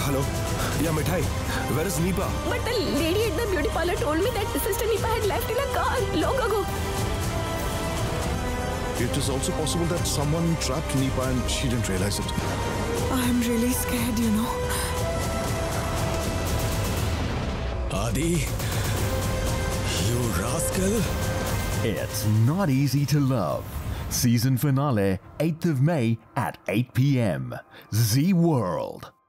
Hello? Yeah, Mithai. Where is Nipa? But the lady at the beauty parlor told me that Sister Nipa had left in a car long ago. It is also possible that someone trapped Nipa and she didn't realize it. I'm really scared, you know. Adi, you rascal. It's Not Easy to Love. Season finale, 8th of May at 8 p.m. Z World.